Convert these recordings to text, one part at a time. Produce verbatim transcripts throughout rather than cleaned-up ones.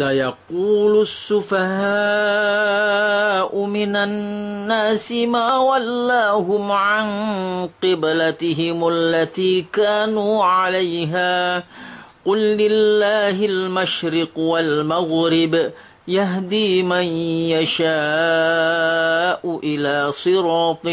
سيقول السفهاء من الناس ما ولاهم عن قبلتهم التي كانوا عليها قل لله المشرق والمغرب يهدي من يشاء إلى صراط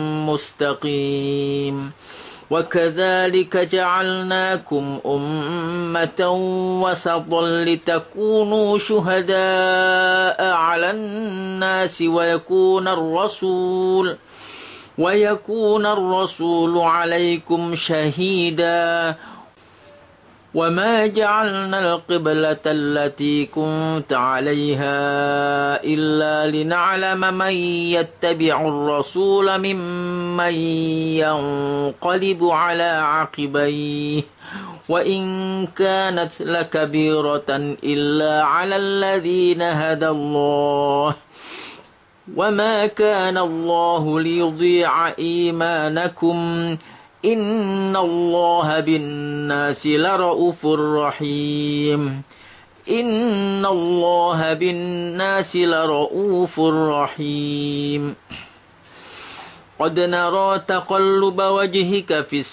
مستقيم وكذلك جعلناكم أمة وسطا لتكونوا شهداء على الناس ويكون الرسول ويكون الرسول عليكم شهيدا وما جعلنا القبلة التي كنت عليها إلا لنعلم من يتبع الرسول ممن ينقلب على عقبيه وإن كانت لكبيرة إلا على الذين هدى الله وما كان الله ليضيع إيمانكم إن الله بالناس لرؤوف رحيم إن الله بالناس لرؤوف رحيم قد نرى تقلب وجهك في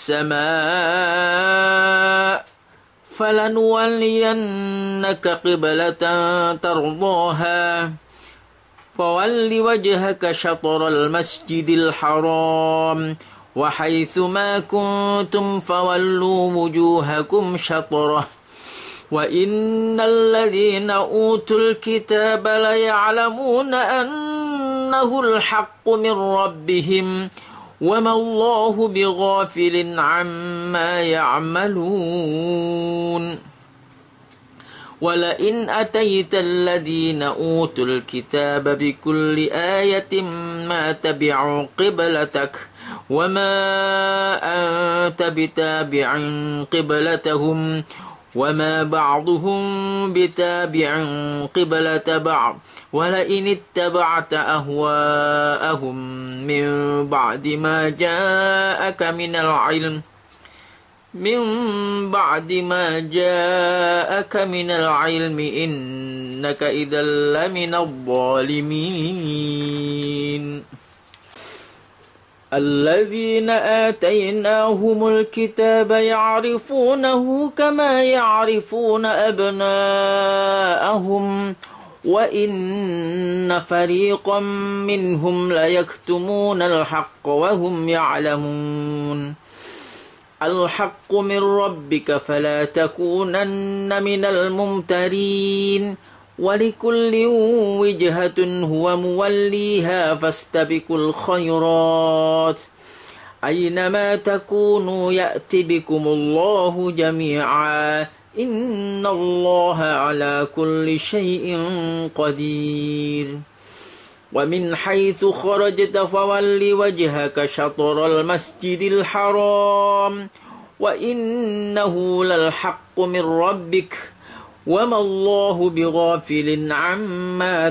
السماء فلنولينك قبلة ترضاها فول وجهك شطر المسجد الحرام وحيث ما كنتم فولوا وجوهكم شطره وإن الذين أوتوا الكتاب ليعلمون أنه الحق من ربهم وما الله بغافل عما يعملون ولئن أتيت الذين أوتوا الكتاب بكل آية ما تبعوا قبلتك وما أنت بتابع قبلتهم وما بعضهم بتابع قبلة بعض ولئن اتبعت أهواءهم من بعد ما جاءك من العلم من بعد ما جاءك من العلم إنك إذا لمن الظالمين الذين آتيناهم الكتاب يعرفونه كما يعرفون أبناءهم وإن فريقا منهم ليكتمون الحق وهم يعلمون الحق من ربك فلا تكونن من الممترين ولكل وجهة هو موليها فاستبقوا الخيرات أينما تكونوا يأت بكم الله جميعا إن الله على كل شيء قدير ومن حيث خرجت فول وجهك شطر المسجد الحرام وإنه للحق من ربك وما الله بغافل عما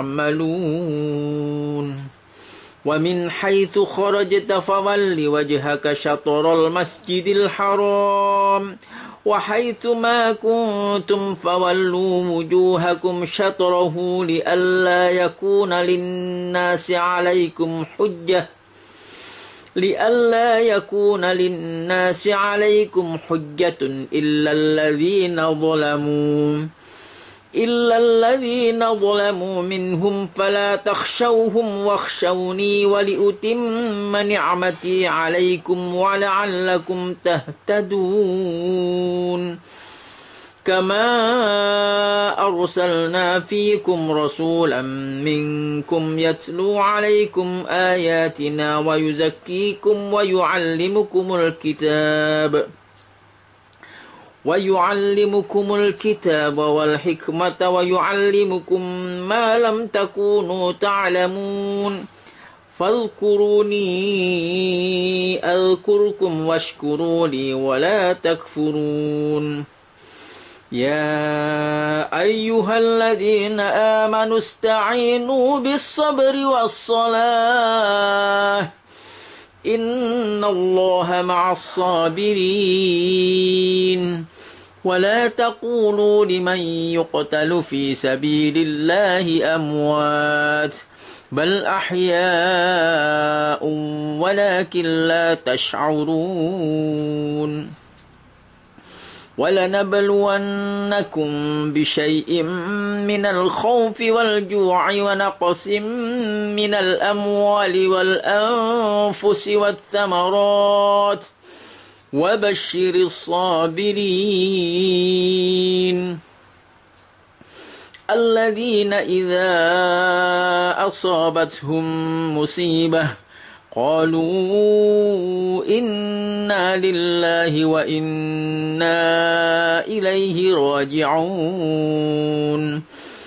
تعملون ومن حيث خرجت فول وجهك شطر المسجد الحرام وحيث ما كنتم فولوا وجوهكم شطره لئلا يكون للناس عليكم حجة لئلا يكون للناس عليكم حجة إلا الذين ظلموا إلا الذين ظلموا منهم فلا تخشوهم واخشوني ولأتم نعمتي عليكم ولعلكم تهتدون كما أرسلنا فيكم رسولا منكم يتلو عليكم آياتنا ويزكيكم ويعلمكم الكتاب ويعلمكم الكتاب والحكمة ويعلمكم ما لم تكونوا تعلمون فاذكروني أذكركم واشكروا لي ولا تكفرون يا أيها الذين آمنوا استعينوا بالصبر والصلاة إن الله مع الصابرين ولا تقولوا لمن يقتل في سبيل الله أموات بل أحياء ولكن لا تشعرون ولنبلونكم بشيء من الخوف والجوع ونقص من الأموال والأنفس والثمرات وبشر الصابرين الذين إذا أصابتهم مصيبة قالوا إنا لله وإنا إليه راجعون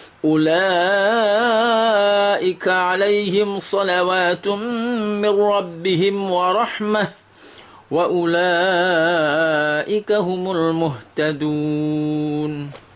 أولئك عليهم صلوات من ربهم ورحمة وأولئك هم المهتدون